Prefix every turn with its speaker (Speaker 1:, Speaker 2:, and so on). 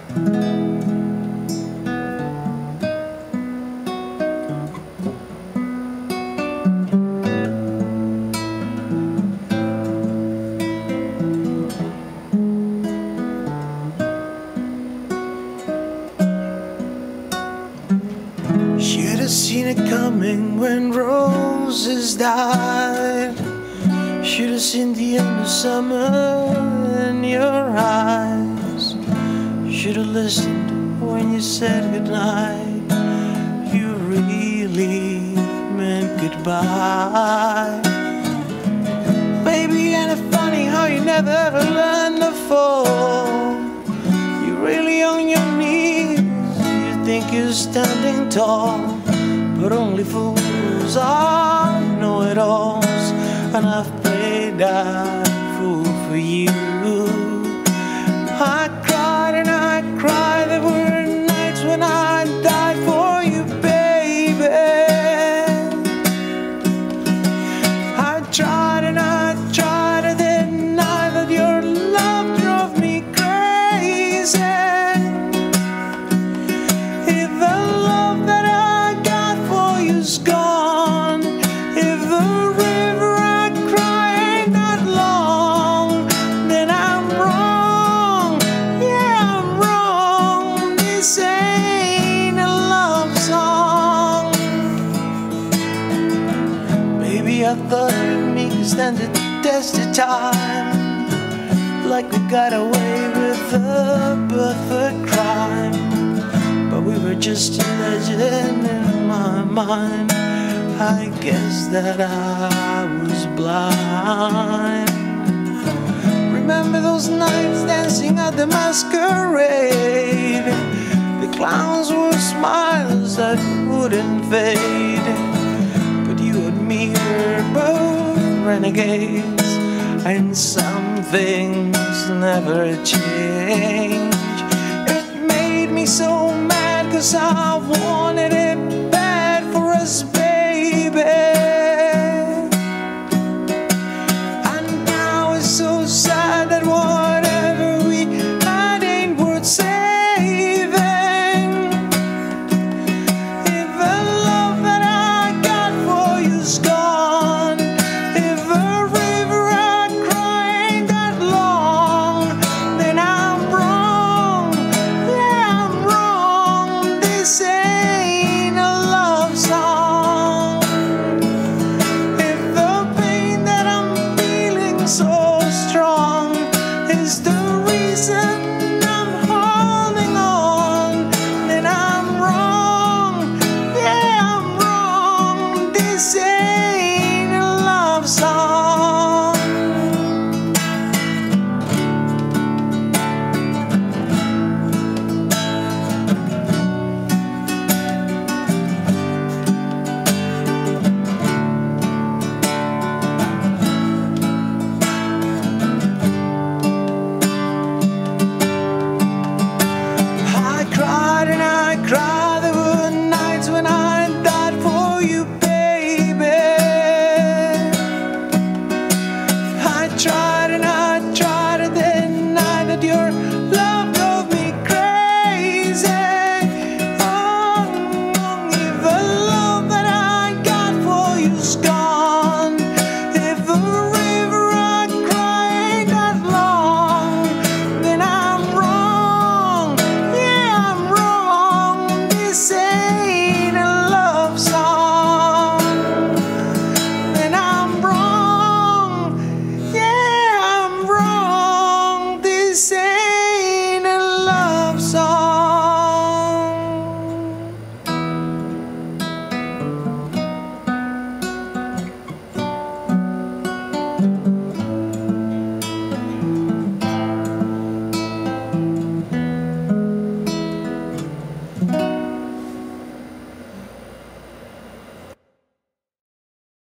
Speaker 1: Should have seen it coming when roses died. Should have seen the end of summer in your eyes. Should have listened when you said goodnight. You really meant goodbye. Baby, ain't it funny how you never ever learned to fall? You're really on your knees. You think you're standing tall, but only fools are know-it-alls. And I've played that fool for you. I cried and I cried. There were nights when I died for you, baby. I tried and I tried to deny that your love drove me crazy. If the love that I got for you's gone, if the river I cry ain't that long, then I'm wrong. Yeah, I'm wrong. This ain't a love song. Baby, I thought we could stand the test of time, like we got away with a perfect crime. But we were just a legend in my mind. I guess that I was blind. Remember those nights dancing at the masquerade? The clowns were smiles that wouldn't fade. But you and me were both renegades, and some things never change. It made me so mad, 'cause I wanted it bad for us, baby. And now it's so sad that